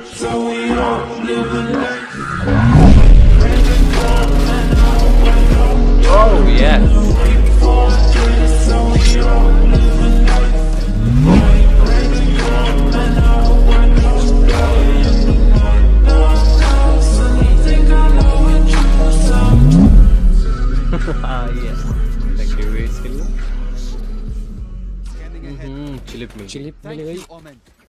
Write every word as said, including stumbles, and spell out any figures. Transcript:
Oh yeah. Ah yes. Thank you very much. हम्म चिलिप मिल चिलिप मिल गई